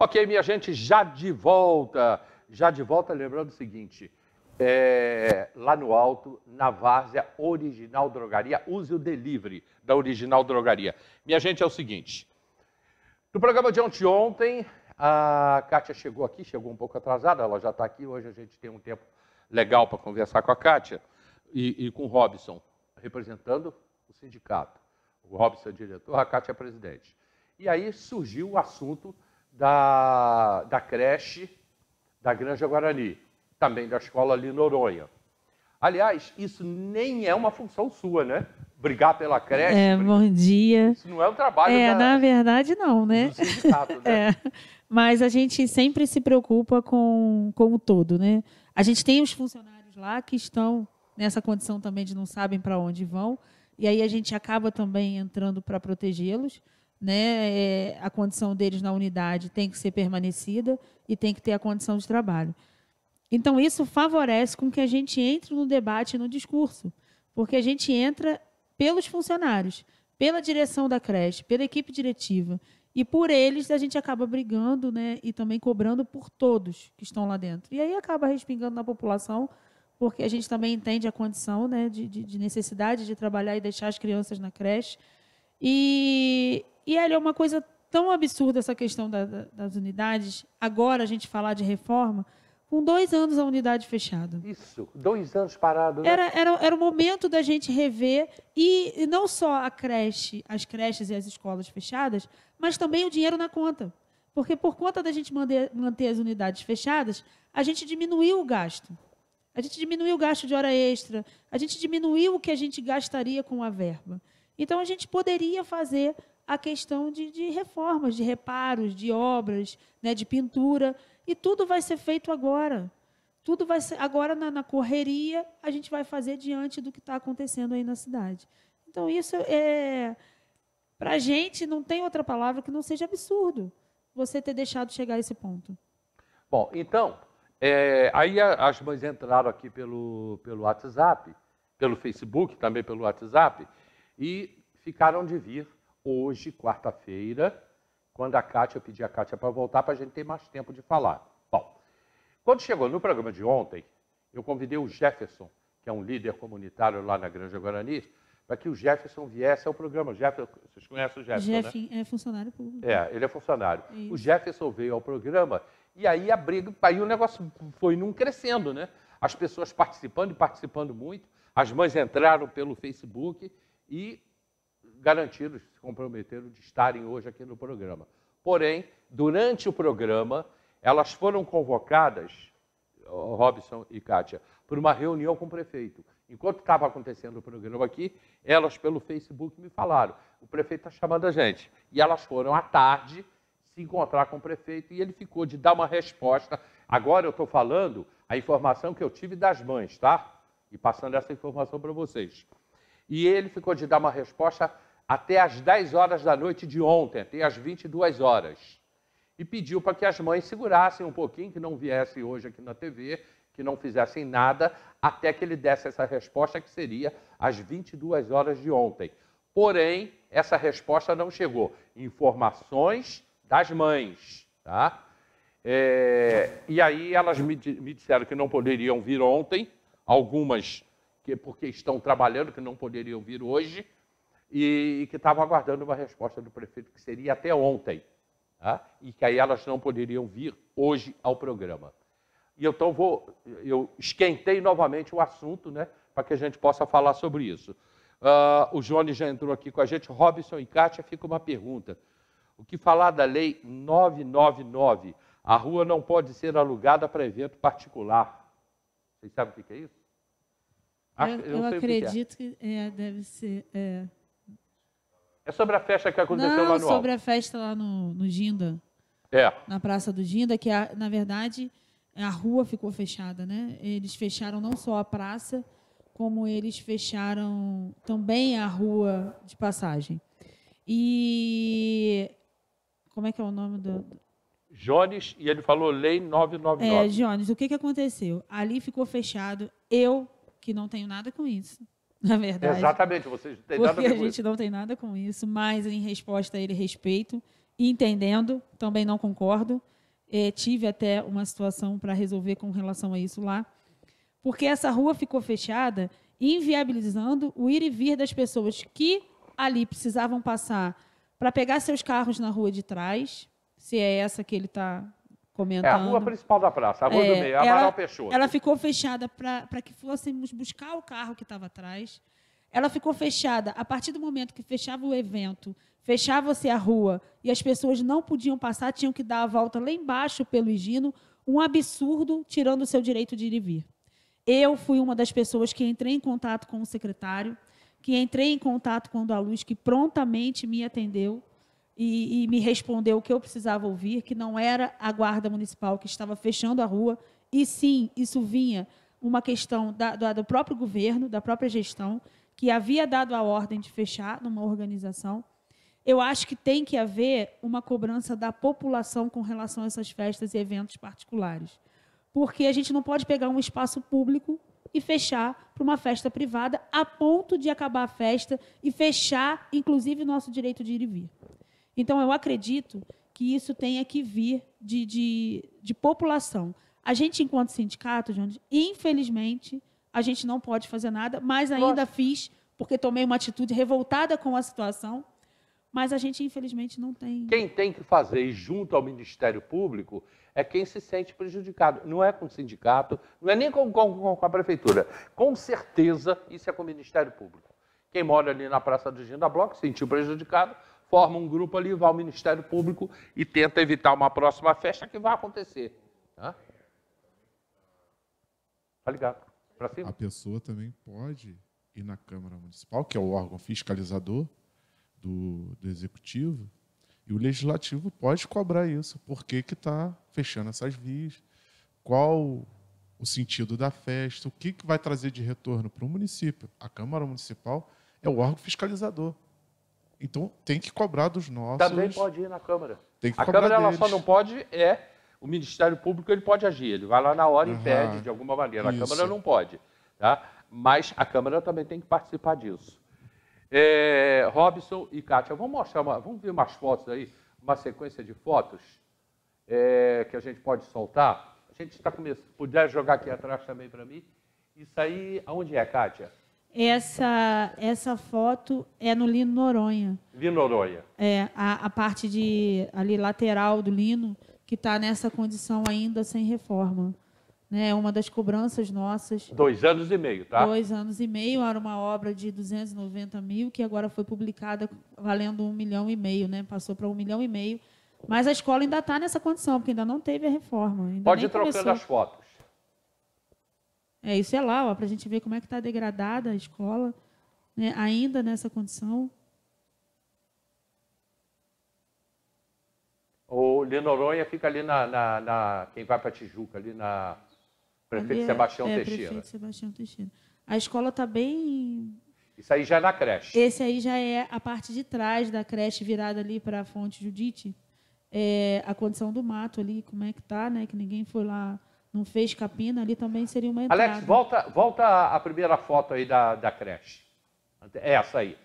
Ok, minha gente, já de volta, lembrando o seguinte, lá no alto, na Várzea Original Drogaria, use o delivery da Original Drogaria. Minha gente, é o seguinte, no programa de ontem, a Kátia chegou aqui, chegou um pouco atrasada, ela já está aqui, hoje a gente tem um tempo legal para conversar com a Kátia e com o Robson, representando o sindicato. O Robson é diretor, a Kátia é presidente. E aí surgiu o assunto da creche da Granja Guarani, também da escola ali Noronha. Aliás, isso nem é uma função sua, né? Brigar pela creche. Bom dia. Isso não é um trabalho na verdade, não, né? do sindicato, né? Mas a gente sempre se preocupa com o todo, né? A gente tem os funcionários lá que estão nessa condição também de não sabem para onde vão, e aí a gente acaba também entrando para protegê-los, né? A condição deles na unidade tem que ser permanecida e tem que ter a condição de trabalho. Então, isso favorece com que a gente entre no debate e no discurso, porque a gente entra pelos funcionários, pela direção da creche, pela equipe diretiva, e por eles a gente acaba brigando, né, e também cobrando por todos que estão lá dentro. E aí acaba respingando na população, porque a gente também entende a condição, né, de necessidade de trabalhar e deixar as crianças na creche. E é uma coisa tão absurda essa questão das unidades, agora a gente falar de reforma, com 2 anos a unidade fechada. Isso, 2 anos parado, né? Era o momento da gente rever, e não só as creches e as escolas fechadas, mas também o dinheiro na conta. Porque por conta da gente manter as unidades fechadas, a gente diminuiu o gasto. A gente diminuiu o gasto de hora extra, a gente diminuiu o que a gente gastaria com a verba. Então, a gente poderia fazer a questão de reformas, de reparos, de obras, né, de pintura, e tudo vai ser feito agora. Tudo vai ser agora na correria, a gente vai fazer diante do que está acontecendo aí na cidade. Então, isso para a gente, não tem outra palavra que não seja absurdo você ter deixado chegar a esse ponto. Bom, então, aí as mães entraram aqui pelo WhatsApp, pelo Facebook, também pelo WhatsApp, e ficaram de vir hoje, quarta-feira, quando eu pedi a Kátia para voltar, para a gente ter mais tempo de falar. Bom, quando chegou no programa de ontem, eu convidei o Jefferson, que é um líder comunitário lá na Granja Guarani, para que o Jefferson viesse ao programa. Vocês conhecem o Jefferson, né? É funcionário público. Ele é funcionário. Isso. O Jefferson veio ao programa e aí a briga, aí o negócio foi crescendo, né? As pessoas participando muito, as mães entraram pelo Facebook e garantiram, se comprometeram de estarem hoje aqui no programa. Porém, durante o programa, elas foram convocadas, Robson e Kátia, por uma reunião com o prefeito. Enquanto estava acontecendo o programa aqui, elas pelo Facebook me falaram, o prefeito está chamando a gente. E elas foram à tarde se encontrar com o prefeito e ele ficou de dar uma resposta. Agora eu estou falando a informação que eu tive das mães, tá? E passando essa informação para vocês. E ele ficou de dar uma resposta até às 10 horas da noite de ontem, até às 22 horas. E pediu para que as mães segurassem um pouquinho, que não viessem hoje aqui na TV, que não fizessem nada, até que ele desse essa resposta, que seria às 22 horas de ontem. Porém, essa resposta não chegou. Informações das mães, tá? E aí elas me disseram que não poderiam vir ontem, algumas porque estão trabalhando, que não poderiam vir hoje, e que estavam aguardando uma resposta do prefeito, que seria até ontem, tá? E que aí elas não poderiam vir hoje ao programa. E então eu esquentei novamente o assunto, né, para que a gente possa falar sobre isso. O Jones já entrou aqui com a gente, Robson e Kátia, fica uma pergunta. O que falar da lei 999? A rua não pode ser alugada para evento particular. Vocês sabem o que é isso? Eu acredito que deve ser... É sobre a festa que aconteceu lá no alto. Sobre a festa lá no Ginda. Na Praça do Ginda, que, na verdade, a rua ficou fechada, né? Eles fecharam não só a praça, como eles fecharam também a rua de passagem. E... Como é que é o nome do... Jones, e ele falou lei 999. Jones, o que aconteceu? Ali ficou fechado, eu, que não tenho nada com isso, na verdade. Exatamente, vocês não têm nada a ver com isso. Porque a gente não tem nada com isso, mas em resposta a ele respeito, e entendendo, também não concordo, tive até uma situação para resolver com relação a isso lá, porque essa rua ficou fechada, inviabilizando o ir e vir das pessoas que ali precisavam passar para pegar seus carros na rua de trás, se é essa que ele está comentando. É a rua principal da praça, a Rua do Meio, Amaral Peixoto. Ela ficou fechada para que fôssemos buscar o carro que estava atrás. Ela ficou fechada a partir do momento que fechava o evento, fechava-se a rua e as pessoas não podiam passar, tinham que dar a volta lá embaixo pelo Higino, um absurdo, tirando o seu direito de ir e vir. Eu fui uma das pessoas que entrei em contato com o secretário, que entrei em contato com o da Luz, que prontamente me atendeu e me respondeu o que eu precisava ouvir, que não era a Guarda Municipal que estava fechando a rua, e sim, isso vinha uma questão do próprio governo, da própria gestão, que havia dado a ordem de fechar numa organização. Eu acho que tem que haver uma cobrança da população com relação a essas festas e eventos particulares. Porque a gente não pode pegar um espaço público e fechar para uma festa privada a ponto de acabar a festa e fechar, inclusive, nosso direito de ir e vir. Então, eu acredito que isso tenha que vir de população. A gente, enquanto sindicato, Jones, infelizmente, a gente não pode fazer nada, mas ainda fiz, porque tomei uma atitude revoltada com a situação, mas a gente, infelizmente, não tem... Quem tem que fazer junto ao Ministério Público é quem se sente prejudicado. Não é com o sindicato, não é nem com a prefeitura. Com certeza, isso é com o Ministério Público. Quem mora ali na Praça do Ginda Bloco, se sentiu prejudicado, forma um grupo ali, vai ao Ministério Público e tenta evitar uma próxima festa que vai acontecer. Tá ligado? Pra cima. A pessoa também pode ir na Câmara Municipal, que é o órgão fiscalizador do Executivo, e o Legislativo pode cobrar isso. Por que está fechando essas vias? Qual o sentido da festa? O que vai trazer de retorno para o município? A Câmara Municipal é o órgão fiscalizador. Então, tem que cobrar dos nossos... Também pode ir na Câmara. Tem que a cobrar Câmara ela deles. só não pode, o Ministério Público ele pode agir. Ele vai lá na hora e impede de alguma maneira. A Câmara não pode. Tá? Mas a Câmara também tem que participar disso. Robson e Kátia, vamos ver umas fotos aí, uma sequência de fotos que a gente pode soltar. A gente está começando, puder jogar aqui atrás também para mim. Isso aí, aonde é, Kátia? Essa foto é no Lino Noronha. Lino Noronha. A parte ali lateral do Lino, que está nessa condição ainda sem reforma. É uma das cobranças nossas. 2 anos e meio, tá? 2 anos e meio, era uma obra de 290 mil, que agora foi publicada valendo 1,5 milhão, né? Passou para 1,5 milhão. Mas a escola ainda está nessa condição, porque ainda não teve a reforma. Pode ir trocando as fotos. Isso é lá, para a gente ver como é que está degradada a escola, né? Ainda nessa condição. O Lino Noronha fica ali quem vai para Tijuca, ali na Prefeito Sebastião Teixeira. Prefeito Sebastião Teixeira. A escola está bem... Isso aí já é na creche. Esse aí já é a parte de trás da creche virada ali para a Fonte Judite. A condição do mato ali, como é que está, né? Que ninguém foi lá, não fez capina, ali também seria uma entrada. Alex, volta a primeira foto aí da creche. Essa aí.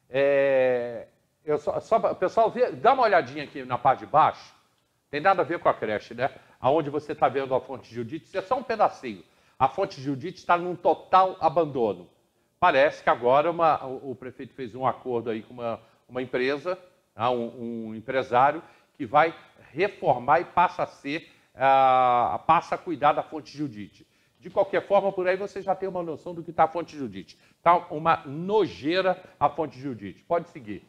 Pessoal, dá uma olhadinha aqui na parte de baixo. Tem nada a ver com a creche, né? Aonde você está vendo a Fonte Judite, isso é só um pedacinho. A Fonte Judite está num total abandono. Parece que agora o prefeito fez um acordo aí com uma empresa, um empresário, que vai reformar e passa a cuidar da Fonte Judite. De qualquer forma, por aí você já tem uma noção do que está a Fonte Judite. Está uma nojeira a Fonte Judite. Pode seguir.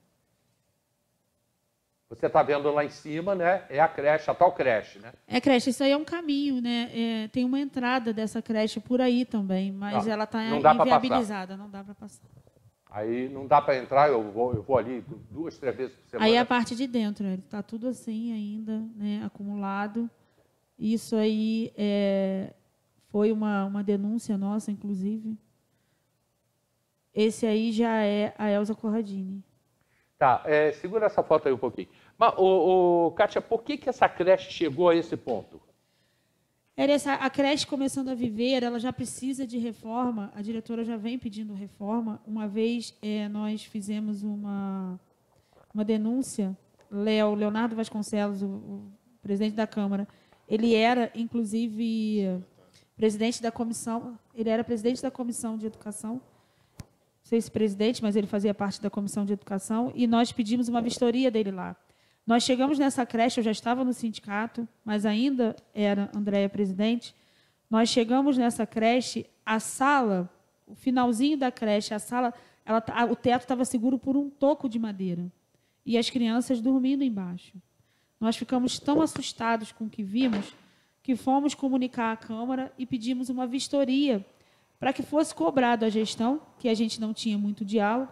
Você está vendo lá em cima, né? É a creche, a tal creche, né? Creche, isso aí é um caminho, né? Tem uma entrada dessa creche por aí também, mas ela está inviabilizada, não dá para passar. Aí não dá para entrar, eu vou ali 2, 3 vezes por semana. Aí a parte de dentro, está tudo assim ainda, né? Acumulado. Isso aí foi uma denúncia nossa, inclusive. Esse aí já é a Elza Corradini. Tá, segura essa foto aí um pouquinho. Mas, Kátia, por que essa creche chegou a esse ponto? A creche começando a viver, ela já precisa de reforma, a diretora já vem pedindo reforma. Uma vez nós fizemos uma denúncia, Leonardo Vasconcelos, o presidente da Câmara, ele era, inclusive, presidente da comissão, ele era presidente da Comissão de Educação, não sei se presidente, mas ele fazia parte da Comissão de Educação, e nós pedimos uma vistoria dele lá. Nós chegamos nessa creche, eu já estava no sindicato, mas ainda era Andréia presidente. Nós chegamos nessa creche, a sala, o finalzinho da creche, a sala, o teto estava seguro por um toco de madeira. E as crianças dormindo embaixo. Nós ficamos tão assustados com o que vimos, que fomos comunicar à Câmara e pedimos uma vistoria para que fosse cobrado a gestão, que a gente não tinha muito diálogo,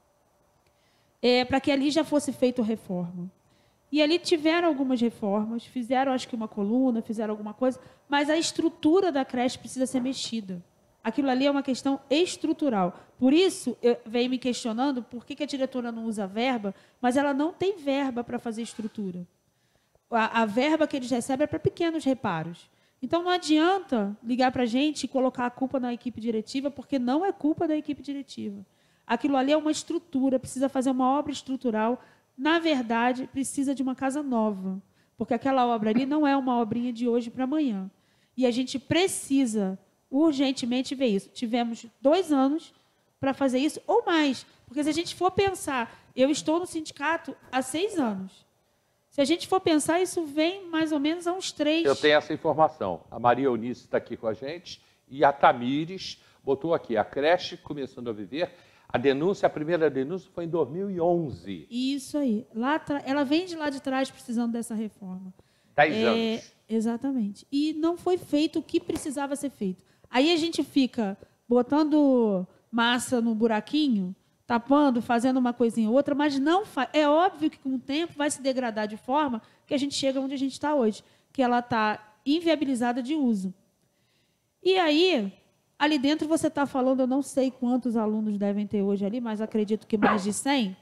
para que ali já fosse feita a reforma. E ali tiveram algumas reformas, fizeram, acho que uma coluna, fizeram alguma coisa, mas a estrutura da creche precisa ser mexida. Aquilo ali é uma questão estrutural. Por isso, eu venho me questionando por que a diretora não usa verba, mas ela não tem verba para fazer estrutura. A verba que eles recebem é para pequenos reparos. Então, não adianta ligar para a gente e colocar a culpa na equipe diretiva, porque não é culpa da equipe diretiva. Aquilo ali é uma estrutura, precisa fazer uma obra estrutural. Na verdade, precisa de uma casa nova, porque aquela obra ali não é uma obrinha de hoje para amanhã. E a gente precisa urgentemente ver isso. Tivemos 2 anos para fazer isso, ou mais. Porque se a gente for pensar, eu estou no sindicato há 6 anos. Se a gente for pensar, isso vem mais ou menos a uns 3. Eu tenho essa informação. A Maria Eunice está aqui com a gente e a Tamires botou aqui, a creche começando a viver. A primeira denúncia foi em 2011. Isso aí. Ela vem de lá de trás precisando dessa reforma. 10 anos. Exatamente. E não foi feito o que precisava ser feito. Aí a gente fica botando massa no buraquinho, tapando, fazendo uma coisinha ou outra, mas não faz. É óbvio que com o tempo vai se degradar de forma que a gente chega onde a gente está hoje, que ela está inviabilizada de uso. E aí, ali dentro você está falando, eu não sei quantos alunos devem ter hoje ali, mas acredito que mais de 100.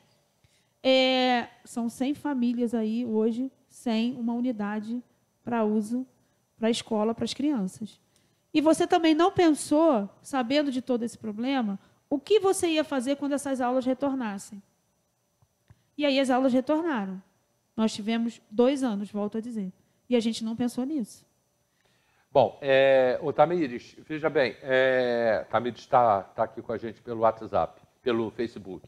São 100 famílias aí hoje sem uma unidade para uso para a escola, para as crianças. E você também não pensou, sabendo de todo esse problema, o que você ia fazer quando essas aulas retornassem. E aí as aulas retornaram. Nós tivemos 2 anos, volto a dizer. E a gente não pensou nisso. Bom, o Tamires, veja bem, Tamires está aqui com a gente pelo WhatsApp, pelo Facebook.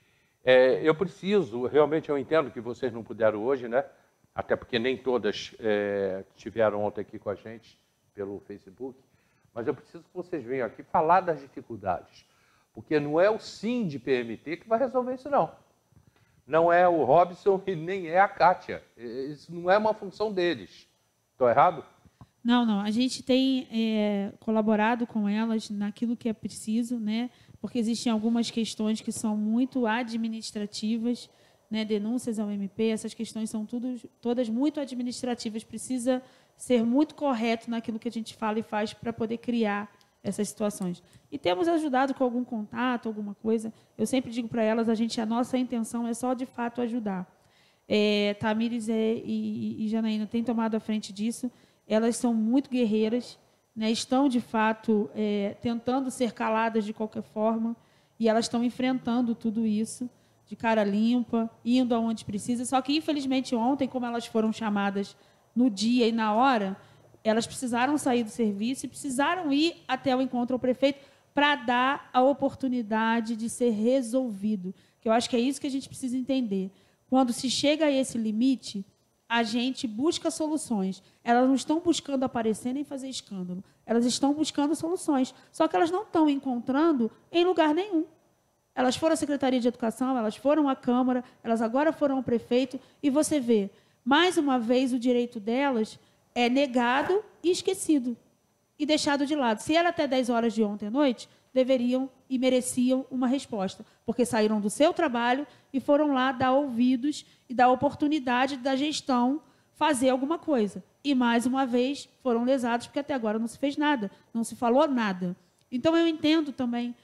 Eu preciso, realmente eu entendo que vocês não puderam hoje, né? Até porque nem todas estiveram ontem aqui com a gente pelo Facebook, mas eu preciso que vocês venham aqui falar das dificuldades, porque não é o sim de PMT que vai resolver isso, não. Não é o Robson e nem é a Kátia. Isso não é uma função deles. Estou errado? Não. A gente tem colaborado com elas naquilo que é preciso, né? Porque existem algumas questões que são muito administrativas, né? Denúncias ao MP, essas questões são todas muito administrativas. Precisa ser muito correto naquilo que a gente fala e faz para poder criar essas situações. E temos ajudado com algum contato, alguma coisa. Eu sempre digo para elas, a nossa intenção é só, de fato, ajudar. Tamires e Janaína têm tomado a frente disso. Elas são muito guerreiras, né? Estão, de fato, tentando ser caladas de qualquer forma, e elas estão enfrentando tudo isso de cara limpa, indo aonde precisa. Só que, infelizmente, ontem, como elas foram chamadas no dia e na hora, elas precisaram sair do serviço e precisaram ir até o encontro ao prefeito para dar a oportunidade de ser resolvido. Que eu acho que é isso que a gente precisa entender. Quando se chega a esse limite, a gente busca soluções. Elas não estão buscando aparecer nem fazer escândalo. Elas estão buscando soluções. Só que elas não estão encontrando em lugar nenhum. Elas foram à Secretaria de Educação, elas foram à Câmara, elas agora foram ao prefeito, e você vê, mais uma vez, o direito delas é negado e esquecido, e deixado de lado. Se era até 10 horas de ontem à noite, deveriam e mereciam uma resposta, porque saíram do seu trabalho e foram lá dar ouvidos e dar oportunidade da gestão fazer alguma coisa. E, mais uma vez, foram lesados, porque até agora não se fez nada, não se falou nada. Então, eu entendo também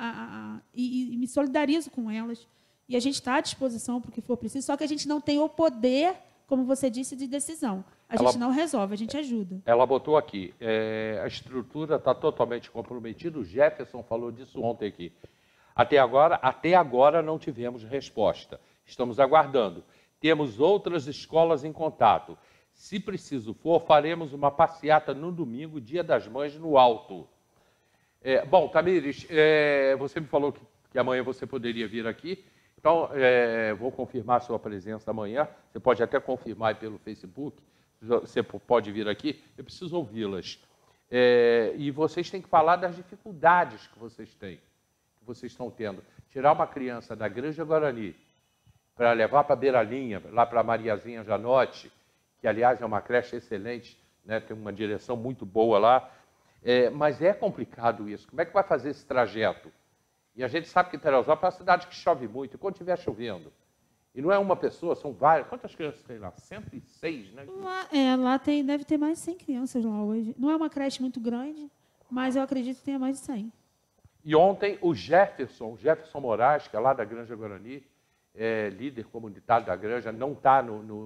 e me solidarizo com elas, e a gente está à disposição para o que for preciso, só que a gente não tem o poder, como você disse, de decisão. A gente não resolve, a gente ajuda. Ela botou aqui, a estrutura está totalmente comprometida, o Jefferson falou disso ontem aqui. Até agora não tivemos resposta. Estamos aguardando. Temos outras escolas em contato. Se preciso for, faremos uma passeata no domingo, Dia das Mães, no Alto. Bom, Tamires, você me falou que amanhã você poderia vir aqui, então vou confirmar a sua presença amanhã. Você pode até confirmar aí pelo Facebook, você pode vir aqui, eu preciso ouvi-las. E vocês têm que falar das dificuldades que vocês têm, que vocês estão tendo. Tirar uma criança da Granja Guarani para levar para a Beiralinha, lá para a Mariazinha Janotti, que, aliás, é uma creche excelente, né? Tem uma direção muito boa lá, mas é complicado isso. Como é que vai fazer esse trajeto? E a gente sabe que Teresópolis é uma cidade que chove muito, e quando estiver chovendo, e não é uma pessoa, são várias. Quantas crianças tem lá? 106, né? Lá deve ter mais de 100 crianças lá hoje. Não é uma creche muito grande, mas eu acredito que tenha mais de 100. E ontem o Jefferson Moraes, que é lá da Granja Guarani, líder comunitário da Granja, não está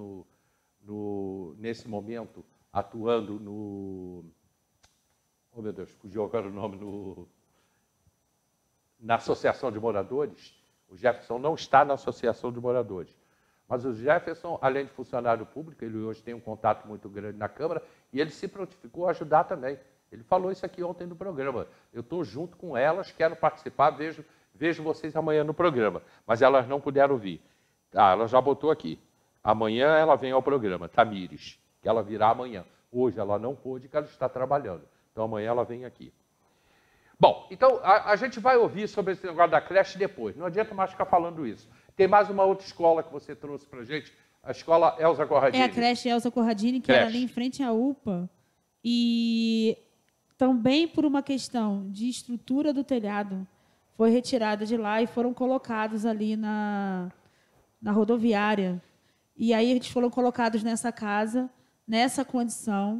nesse momento atuando no... Oh, meu Deus, fugiu agora o nome, na Associação de Moradores. O Jefferson não está na Associação de Moradores. Mas o Jefferson, além de funcionário público, ele hoje tem um contato muito grande na Câmara, e ele se prontificou a ajudar também. Ele falou isso aqui ontem no programa. Eu estou junto com elas, quero participar, vejo vocês amanhã no programa. Mas elas não puderam vir. Ela já botou aqui. Amanhã ela vem ao programa, Tamires, que ela virá amanhã. Hoje ela não pôde, porque ela está trabalhando. Então amanhã ela vem aqui. Bom, então a gente vai ouvir sobre esse negócio da creche depois. Não adianta mais ficar falando isso. Tem mais uma outra escola que você trouxe para a gente, a escola Elza Corradini. É a creche Elza Corradini, que era ali em frente à UPA. E também por uma questão de estrutura do telhado, foi retirada de lá e foram colocados ali na rodoviária. E aí eles foram colocados nessa casa, nessa condição,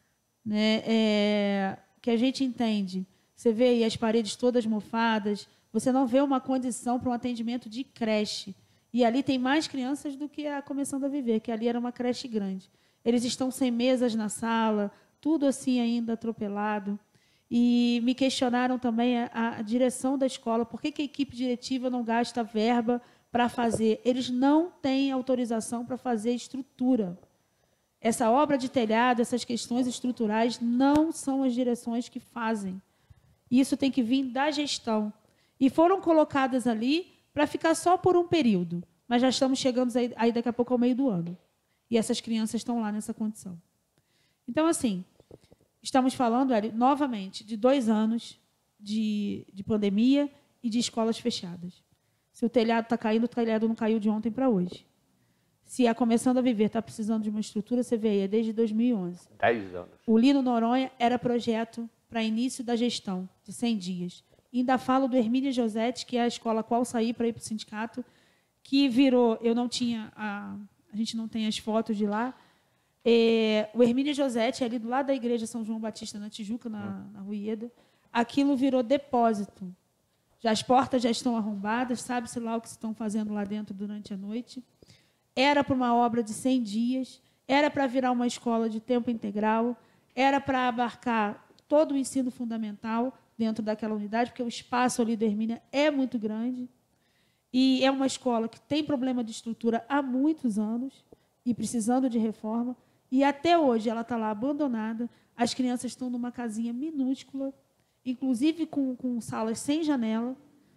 né, que a gente entende. Você vê aí as paredes todas mofadas, você não vê uma condição para um atendimento de creche. E ali tem mais crianças do que a Começando a Viver, que ali era uma creche grande. Eles estão sem mesas na sala, tudo assim ainda atropelado. E me questionaram também a direção da escola, por que a equipe diretiva não gasta verba para fazer? Eles não têm autorização para fazer estrutura. Essa obra de telhado, essas questões estruturais, não são as direções que fazem. Isso tem que vir da gestão. E foram colocadas ali para ficar só por um período. Mas já estamos chegando aí daqui a pouco ao meio do ano. E essas crianças estão lá nessa condição. Então, assim, estamos falando, Hélio, novamente, de 2 anos de pandemia e de escolas fechadas. Se o telhado está caindo, o telhado não caiu de ontem para hoje. Se a Começando a Viver está precisando de uma estrutura, você vê aí, é desde 2011. 10 anos. O Lino Noronha era projeto para início da gestão, de 100 dias. E ainda falo do Hermínia Josetti, que é a escola a qual saí para ir para o sindicato, que virou, eu não tinha, a gente não tem as fotos de lá, o Hermínia Josetti, ali do lado da igreja São João Batista, na Tijuca, na Ruída, aquilo virou depósito. As portas já estão arrombadas, sabe-se lá o que estão fazendo lá dentro durante a noite. Era para uma obra de 100 dias, era para virar uma escola de tempo integral, era para abarcar todo o ensino fundamental dentro daquela unidade, porque o espaço ali da Hermínia é muito grande. E é uma escola que tem problema de estrutura há muitos anos e precisando de reforma. E até hoje ela está lá abandonada. As crianças estão numa casinha minúscula, inclusive com salas sem janela.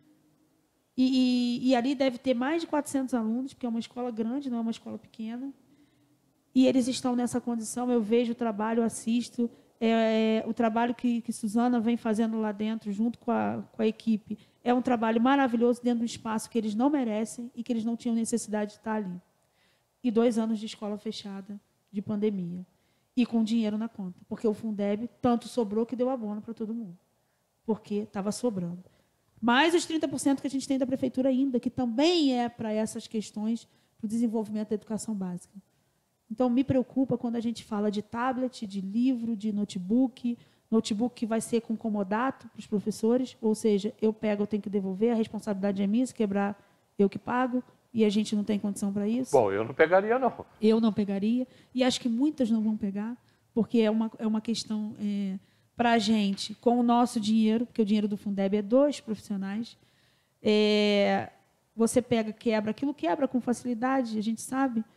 E ali deve ter mais de 400 alunos, porque é uma escola grande, não é uma escola pequena. E eles estão nessa condição. Eu vejo o trabalho, assisto. O trabalho que Suzana vem fazendo lá dentro, junto com a equipe, é um trabalho maravilhoso dentro do espaço que eles não merecem e que eles não tinham necessidade de estar ali. E 2 anos de escola fechada, de pandemia. E com dinheiro na conta, porque o Fundeb tanto sobrou que deu abono para todo mundo, porque estava sobrando. Mais os 30% que a gente tem da prefeitura ainda, que também é para essas questões, para o desenvolvimento da educação básica. Então, me preocupa quando a gente fala de tablet, de livro, de notebook que vai ser com comodato para os professores, ou seja, eu tenho que devolver, a responsabilidade é minha, se quebrar, eu que pago, e a gente não tem condição para isso. Bom, eu não pegaria, não. Eu não pegaria, e acho que muitas não vão pegar, porque é uma questão para a gente, com o nosso dinheiro, porque o dinheiro do Fundeb é 2 profissionais, você quebra, aquilo quebra com facilidade, a gente sabe.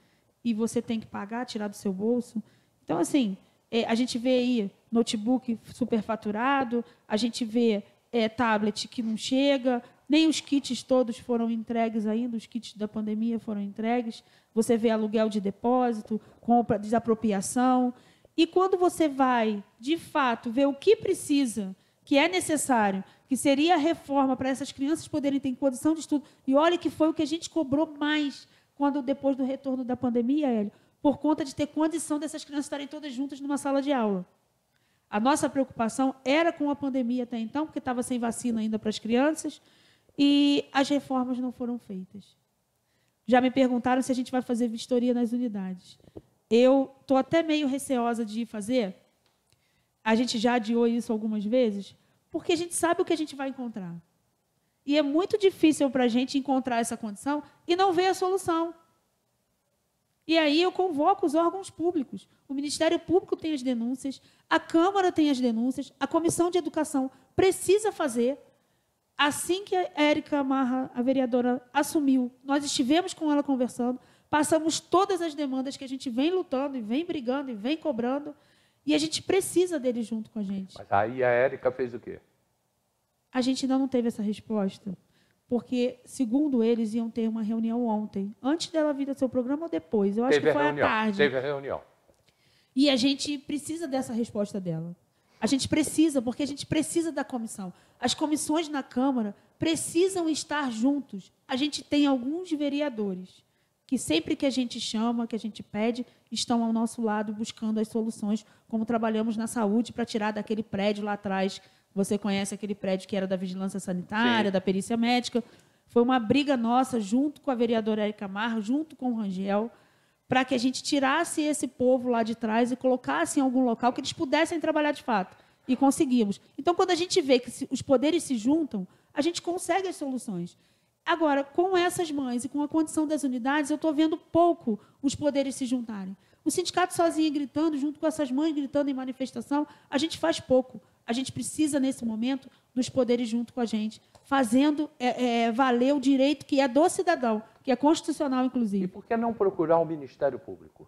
e você tem que pagar, tirar do seu bolso. Então, assim, a gente vê aí notebook superfaturado, a gente vê tablet que não chega, nem os kits todos foram entregues ainda, os kits da pandemia foram entregues. Você vê aluguel de depósito, compra, desapropriação. E quando você vai, de fato, ver o que precisa, que é necessário, que seria a reforma para essas crianças poderem ter condição de estudo, e olha que foi o que a gente cobrou mais depois do retorno da pandemia, Hélio, por conta de ter condição dessas crianças estarem todas juntas numa sala de aula. A nossa preocupação era com a pandemia até então, porque estava sem vacina ainda para as crianças, e as reformas não foram feitas. Já me perguntaram se a gente vai fazer vistoria nas unidades. Eu estou até meio receosa de fazer. A gente já adiou isso algumas vezes, porque a gente sabe o que a gente vai encontrar. E é muito difícil para a gente encontrar essa condição e não ver a solução. E aí eu convoco os órgãos públicos. O Ministério Público tem as denúncias, a Câmara tem as denúncias, a Comissão de Educação precisa fazer. Assim que a Érica Marra, a vereadora, assumiu, nós estivemos com ela conversando, passamos todas as demandas que a gente vem lutando, e vem brigando, e vem cobrando, e a gente precisa dele junto com a gente. Mas aí a Érica fez o quê? A gente ainda não teve essa resposta, porque, segundo eles, iam ter uma reunião ontem, antes dela vir ao seu programa ou depois. Eu acho que foi à tarde. Teve a reunião. E a gente precisa dessa resposta dela. A gente precisa, porque a gente precisa da comissão. As comissões na Câmara precisam estar juntos. A gente tem alguns vereadores que sempre que a gente chama, que a gente pede, estão ao nosso lado buscando as soluções, como trabalhamos na saúde para tirar daquele prédio lá atrás. Você conhece aquele prédio que era da vigilância sanitária, sim, da perícia médica. Foi uma briga nossa, junto com a vereadora Érica Marra, junto com o Rangel, para que a gente tirasse esse povo lá de trás e colocasse em algum local que eles pudessem trabalhar de fato. E conseguimos. Então, quando a gente vê que os poderes se juntam, a gente consegue as soluções. Agora, com essas mães e com a condição das unidades, eu estou vendo pouco os poderes se juntarem. O sindicato sozinho gritando, junto com essas mães gritando em manifestação, a gente faz pouco. A gente precisa, nesse momento, dos poderes junto com a gente, fazendo valer o direito que é do cidadão, que é constitucional, inclusive. E por que não procurar o Ministério Público?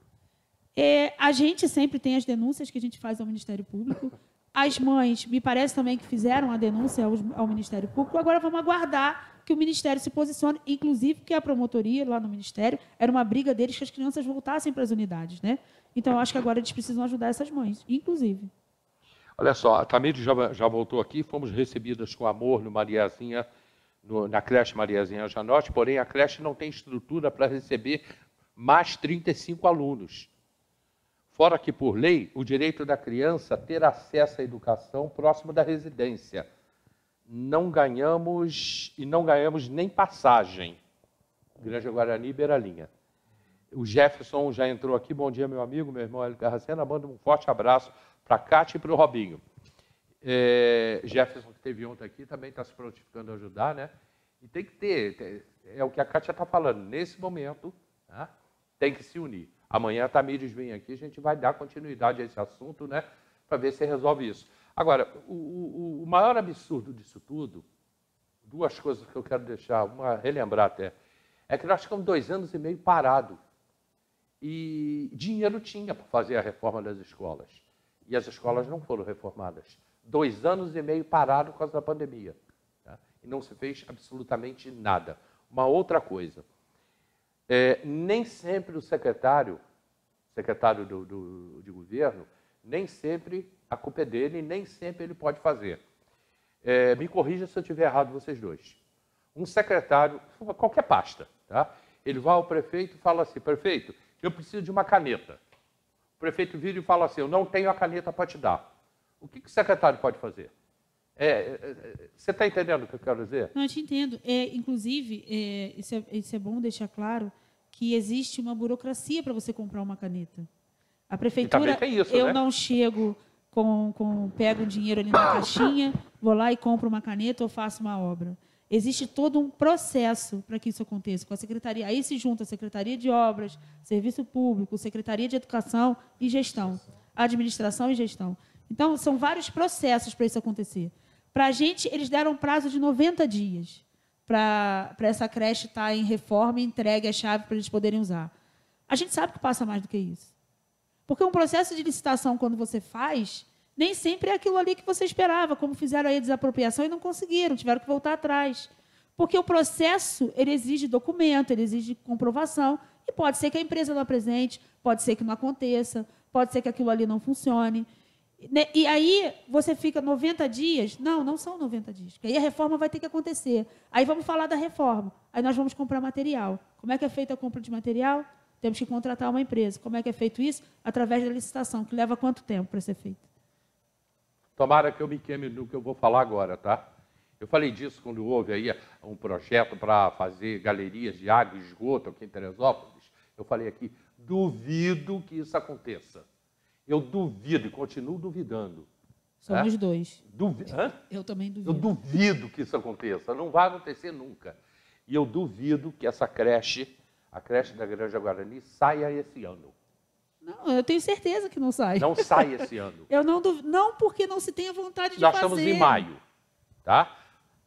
A gente sempre tem as denúncias que a gente faz ao Ministério Público. As mães, me parece também que fizeram a denúncia ao Ministério Público. Agora vamos aguardar que o Ministério se posicione, inclusive que a promotoria lá no Ministério, era uma briga deles que as crianças voltassem para as unidades, né? Então, eu acho que agora eles precisam ajudar essas mães, inclusive. Olha só, a Tamires já voltou aqui, fomos recebidas com amor no Mariazinha, na creche Mariazinha Janotti, porém a creche não tem estrutura para receber mais 35 alunos. Fora que, por lei, o direito da criança ter acesso à educação próximo da residência. Não ganhamos nem passagem. Granja Guarani, Beiralinha. O Jefferson já entrou aqui. Bom dia, meu amigo, meu irmão Hélio Carracena. Manda um forte abraço para a Cátia e para o Robinho. Jefferson, que esteve ontem aqui, também está se prontificando a ajudar, né? E tem que ter, é o que a Cátia está falando, nesse momento, tá? Tem que se unir. Amanhã a Tamires vem aqui, a gente vai dar continuidade a esse assunto, né? Para ver se resolve isso. Agora, o maior absurdo disso tudo, duas coisas que eu quero deixar, relembrar até, é que nós ficamos 2 anos e meio parados. E dinheiro tinha para fazer a reforma das escolas. E as escolas não foram reformadas. 2 anos e meio parado por causa da pandemia. Tá? E não se fez absolutamente nada. Uma outra coisa, nem sempre o secretário de governo, nem sempre a culpa é dele, nem sempre ele pode fazer. Me corrija se eu estiver errado, vocês dois. Um secretário, qualquer pasta, tá? Ele vai ao prefeito e fala assim, prefeito, eu preciso de uma caneta. O prefeito vira e fala assim, eu não tenho a caneta para te dar. O que o secretário pode fazer? Você está entendendo o que eu quero dizer? Não, eu te entendo. Inclusive, isso é bom deixar claro, que existe uma burocracia para você comprar uma caneta. A prefeitura, tem isso, eu né? não chego pego um dinheiro ali na caixinha, vou lá e compro uma caneta ou faço uma obra. Existe todo um processo para que isso aconteça. Com a secretaria, aí se junta a Secretaria de Obras, Serviço Público, Secretaria de Educação e Gestão, Administração e Gestão. Então, são vários processos para isso acontecer. Para a gente, eles deram um prazo de 90 dias para essa creche estar em reforma e entregue a chave para eles poderem usar. A gente sabe que passa mais do que isso. Porque um processo de licitação, quando você faz, nem sempre é aquilo ali que você esperava, como fizeram aí a desapropriação e não conseguiram, tiveram que voltar atrás. Porque o processo ele exige documento, ele exige comprovação, e pode ser que a empresa não apresente, pode ser que não aconteça, pode ser que aquilo ali não funcione. E aí você fica 90 dias. Não são 90 dias, porque aí a reforma vai ter que acontecer. Aí vamos falar da reforma. Aí nós vamos comprar material. Como é que é feita a compra de material? Temos que contratar uma empresa. Como é que é feito isso? Através da licitação, que leva quanto tempo para ser feito? Tomara que eu me queime no que eu vou falar agora, tá? Eu falei disso quando houve aí um projeto para fazer galerias de água e esgoto aqui em Teresópolis. Eu falei aqui, duvido que isso aconteça. Eu duvido e continuo duvidando. Somos dois. Hã? Eu também duvido. Eu duvido que isso aconteça. Não vai acontecer nunca. E eu duvido que essa creche, a creche da Granja Guarani, saia esse ano. Não, eu tenho certeza que não sai. Não sai esse ano. Eu não duvido, não porque não se tenha vontade de Nós fazer. estamos em maio, tá?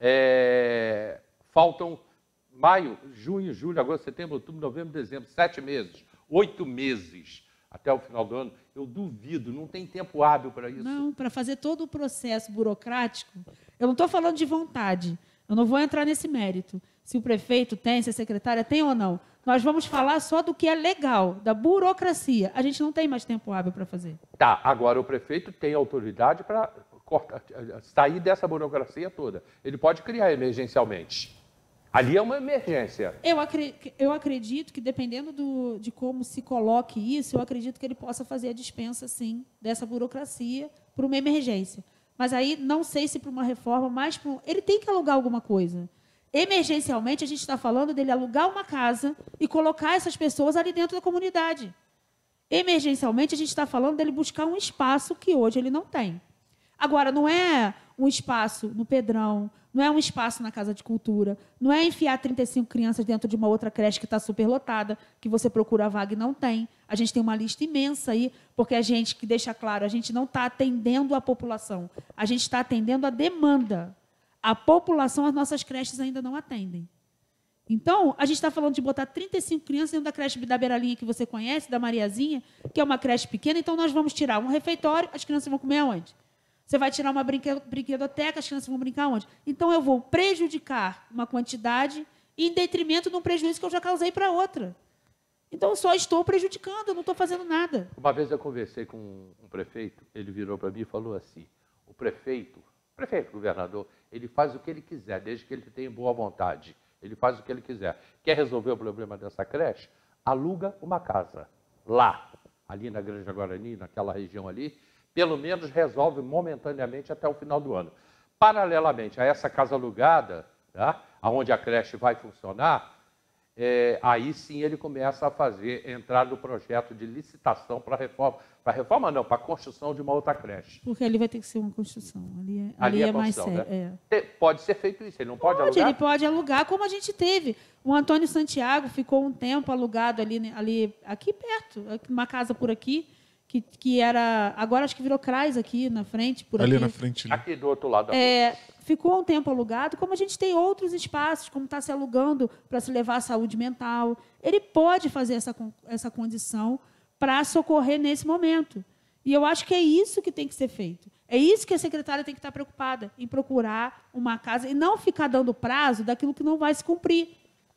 Faltam maio, junho, julho, agosto, setembro, outubro, novembro, dezembro, 7 meses, 8 meses até o final do ano. Eu duvido, não tem tempo hábil para isso. Não, para fazer todo o processo burocrático, eu não estou falando de vontade, eu não vou entrar nesse mérito. Se o prefeito tem, se a secretária tem ou não. Nós vamos falar só do que é legal, da burocracia. A gente não tem mais tempo hábil para fazer. Tá, agora o prefeito tem autoridade para sair dessa burocracia toda. Ele pode criar emergencialmente. Ali é uma emergência. Eu acredito que, dependendo de como se coloque isso, eu acredito que ele possa fazer a dispensa, sim, dessa burocracia para uma emergência. Mas aí, não sei se para uma reforma, mas ele tem que alugar alguma coisa. Emergencialmente, a gente está falando dele alugar uma casa e colocar essas pessoas ali dentro da comunidade. Emergencialmente, a gente está falando dele buscar um espaço que hoje ele não tem. Agora, não é um espaço no Pedrão, não é um espaço na Casa de Cultura, não é enfiar 35 crianças dentro de uma outra creche que está superlotada, que você procura a vaga e não tem. A gente tem uma lista imensa aí, porque a gente, que deixa claro, a gente não está atendendo a população, a gente está atendendo a demanda. A população, as nossas creches ainda não atendem. Então, a gente está falando de botar 35 crianças dentro da creche da Beiralinha, que você conhece, da Mariazinha, que é uma creche pequena, então nós vamos tirar um refeitório, as crianças vão comer aonde? Você vai tirar uma brinquedoteca, as crianças vão brincar onde? Então, eu vou prejudicar uma quantidade em detrimento de um prejuízo que eu já causei para outra. Então, eu só estou prejudicando, eu não estou fazendo nada. Uma vez eu conversei com um prefeito, ele virou para mim e falou assim, o prefeito, governador, ele faz o que ele quiser, desde que ele tenha boa vontade. Ele faz o que ele quiser. Quer resolver o problema dessa creche? Aluga uma casa. Lá, ali na Granja Guarani, naquela região ali, pelo menos resolve momentaneamente até o final do ano. Paralelamente a essa casa alugada, tá, onde a creche vai funcionar, aí sim ele começa a entrar no projeto de licitação para reforma. Para reforma não, para a construção de uma outra creche. Porque ali vai ter que ser uma construção. Ali é mais sério. Né? Pode ser feito isso, ele não pode alugar? Ele pode alugar, como a gente teve. O Antônio Santiago ficou um tempo alugado ali aqui perto, uma casa por aqui, que era... Agora acho que virou CRAS aqui na frente. Ali na frente. Né? Aqui do outro lado da rua. Ficou um tempo alugado, como a gente tem outros espaços, como está se alugando para se levar à saúde mental. Ele pode fazer essa condição para socorrer nesse momento. E eu acho que é isso que tem que ser feito. É isso que a secretária tem que estar preocupada, em procurar uma casa e não ficar dando prazo daquilo que não vai se cumprir.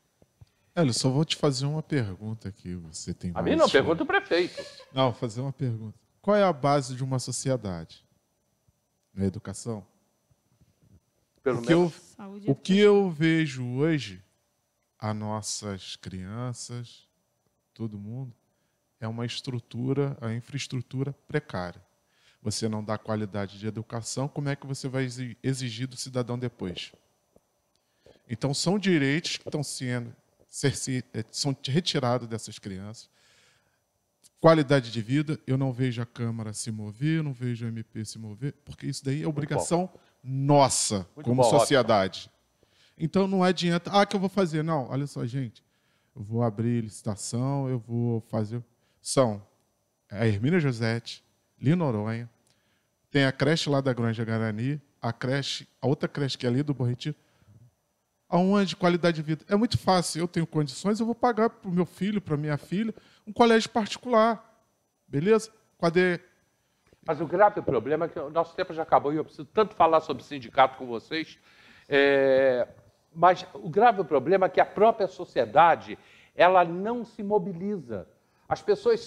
Eu só vou te fazer uma pergunta aqui. Você tem a mim não, pergunta o prefeito. Não, vou fazer uma pergunta. Qual é a base de uma sociedade? Na educação? O que eu vejo hoje, as nossas crianças, todo mundo, é uma a infraestrutura precária. Você não dá qualidade de educação, como é que você vai exigir do cidadão depois? Então, são direitos que estão são retirados dessas crianças. Qualidade de vida, eu não vejo a Câmara se mover, eu não vejo o MP se mover, porque isso daí é obrigação nossa, como sociedade. Então, não adianta, que eu vou fazer. Não, olha só, gente, eu vou abrir licitação, eu vou fazer... São a Hermínia Josete, Linoronha, tem a creche lá da Granja Guarani, a outra creche que é ali do Bom Retiro. Aonde? Qualidade de vida. É muito fácil. Eu tenho condições, eu vou pagar para o meu filho, para a minha filha, um colégio particular. Beleza? Mas o grave problema é que o nosso tempo já acabou e eu preciso tanto falar sobre sindicato com vocês. Mas o grave problema é que a própria sociedade ela não se mobiliza. As pessoas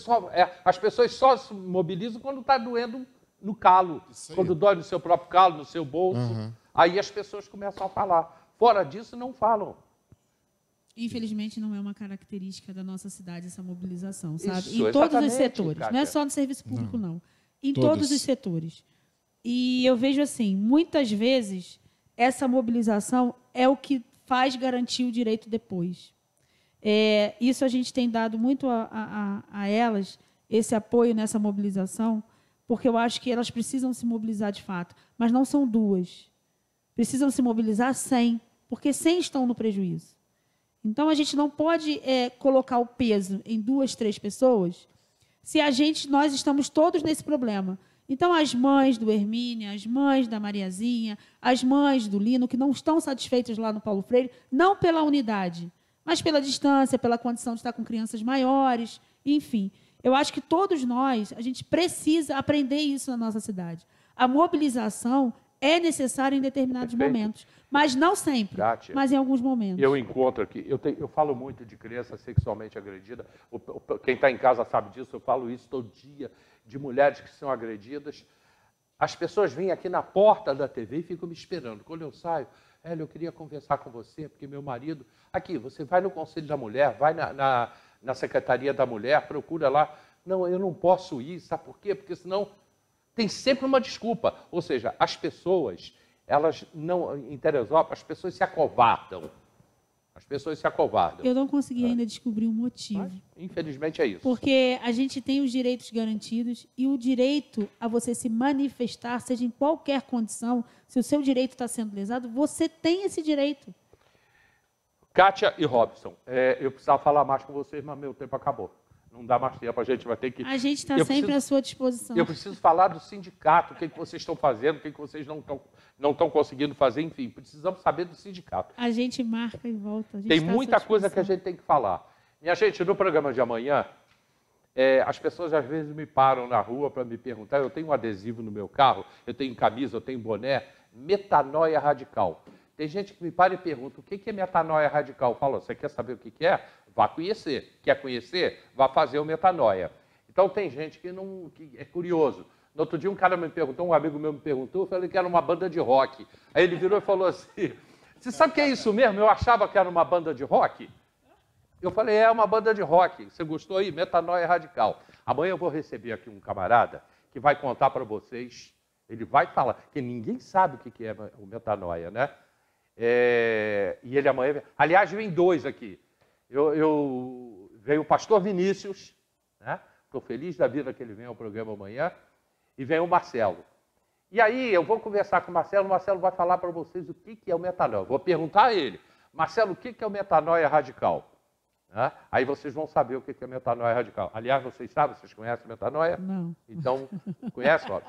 só se mobilizam quando está doendo no calo, quando dói no seu próprio calo, no seu bolso. Aí as pessoas começam a falar. Fora disso, não falam. Infelizmente, não é uma característica da nossa cidade essa mobilização, sabe? Isso, em todos os exatamente, setores. Kátia. Não é só no serviço público, não. Em Todos. todos os setores. E eu vejo assim, muitas vezes, essa mobilização é o que faz garantir o direito depois. Isso a gente tem dado muito a elas, esse apoio nessa mobilização, porque eu acho que elas precisam se mobilizar de fato. Mas não são duas. Precisam se mobilizar 100, porque 100 estão no prejuízo. Então, a gente não pode colocar o peso em 2, 3 pessoas se nós estamos todos nesse problema. Então, as mães do Hermínia, as mães da Mariazinha, as mães do Lino, que não estão satisfeitas lá no Paulo Freire, não pela unidade, mas pela distância, pela condição de estar com crianças maiores, enfim. Eu acho que todos nós, a gente precisa aprender isso na nossa cidade. A mobilização é necessária em determinados momentos, mas não sempre, Kátia, mas em alguns momentos. Eu encontro aqui, eu falo muito de criança sexualmente agredida, quem está em casa sabe disso, eu falo isso todo dia, de mulheres que são agredidas. As pessoas vêm aqui na porta da TV e ficam me esperando. Quando eu saio, eu queria conversar com você, porque meu marido... Aqui, você vai no Conselho da Mulher, vai na Secretaria da Mulher, procura lá. Não, eu não posso ir, sabe por quê? Porque senão tem sempre uma desculpa. Ou seja, as pessoas, elas não... Em Teresópolis, as pessoas se acovardam. As pessoas se acovardam. Eu não consegui ainda descobrir o motivo. Mas, infelizmente é isso. Porque a gente tem os direitos garantidos e o direito a você se manifestar, seja em qualquer condição, se o seu direito está sendo lesado, você tem esse direito. Kátia e Robson, eu precisava falar mais com vocês, mas meu tempo acabou. Não dá mais tempo, a gente vai ter que... A gente está sempre à sua disposição. Eu preciso falar do sindicato, o que vocês estão fazendo, o que vocês não estão conseguindo fazer, enfim, precisamos saber do sindicato. A gente marca e volta. Tem muita coisa que a gente tem que falar. Minha gente, no programa de amanhã, as pessoas às vezes me param na rua para me perguntar, eu tenho um adesivo no meu carro, eu tenho camisa, eu tenho boné, metanoia radical. Tem gente que me para e pergunta, o que é metanoia radical? Eu falo, você quer saber o que é? Vá conhecer. Quer conhecer? Vá fazer o metanoia. Então, tem gente que é curioso. No outro dia, um cara me perguntou, um amigo meu me perguntou, eu falei que era uma banda de rock. Aí ele virou e falou assim, você sabe o que é isso mesmo? Eu achava que era uma banda de rock. Eu falei, é uma banda de rock. Você gostou aí? Metanoia radical. Amanhã eu vou receber aqui um camarada que vai contar para vocês, ele vai falar, que ninguém sabe o que é o metanoia, né? E ele amanhã... Aliás, vem 2 aqui. Veio o pastor Vinícius, né? Estou feliz da vida que ele vem ao programa amanhã, e vem o Marcelo. E aí eu vou conversar com o Marcelo vai falar para vocês o que é o metanoia. Eu vou perguntar a ele, Marcelo, o que é o metanoia radical? Né? Aí vocês vão saber o que é metanoia radical. Aliás, vocês sabem, vocês conhecem metanoia? Não. Então, conhece, Rob?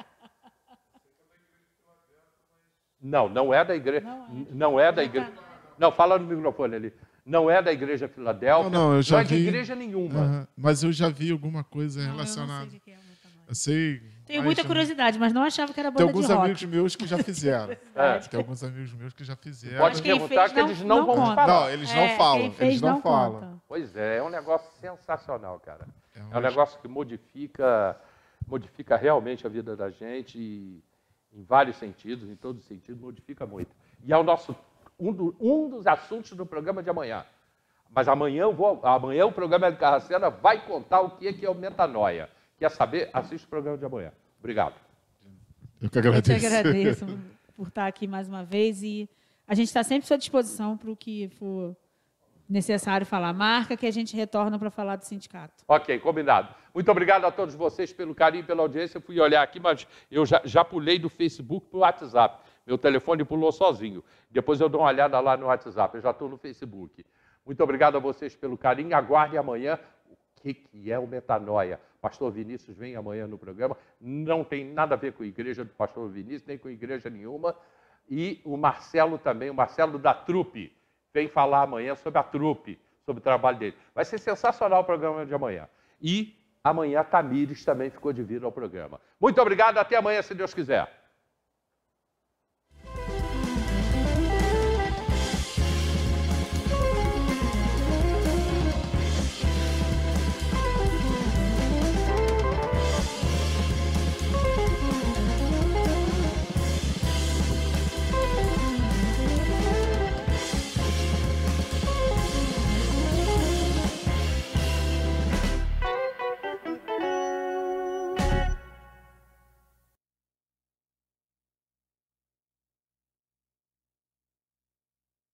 Não é da igreja. Não é da igreja. Não, fala no microfone ali. Não é da igreja Filadélfia. Não, eu já não é de vi... igreja nenhuma. Mas eu já vi alguma coisa relacionada. Eu não sei de que é o metanoia. Eu sei. Tenho muita curiosidade, mas não achava que era Tem banda de alguns rock. amigos meus que já fizeram. Tem alguns amigos meus que já fizeram. Pode quem perguntar fez que eles não não vão conta. falar. Não, eles não falam. Quem fez Eles não falam. conta. Pois é um negócio sensacional, cara. É um negócio que modifica realmente a vida da gente em vários sentidos, em todos os sentidos, modifica muito. E é um dos assuntos do programa de amanhã. Mas amanhã o programa de Carracena vai contar o que é o metanoia. Quer saber? Assiste o programa de amanhã. Obrigado. Eu que agradeço. Eu te agradeço por estar aqui mais uma vez e a gente está sempre à sua disposição para o que for necessário falar. Marca que a gente retorna para falar do sindicato. Ok, combinado. Muito obrigado a todos vocês pelo carinho e pela audiência. Eu fui olhar aqui, mas eu já pulei do Facebook para o WhatsApp. Meu telefone pulou sozinho. Depois eu dou uma olhada lá no WhatsApp. Eu já estou no Facebook. Muito obrigado a vocês pelo carinho. Aguarde amanhã o que é o metanoia. Pastor Vinícius vem amanhã no programa. Não tem nada a ver com a igreja do pastor Vinícius, nem com igreja nenhuma. E o Marcelo também, o Marcelo da Trupe. vem falar amanhã sobre a trupe, sobre o trabalho dele. Vai ser sensacional o programa de amanhã. E amanhã a Tamires também ficou de vir ao programa. Muito obrigado, até amanhã, se Deus quiser.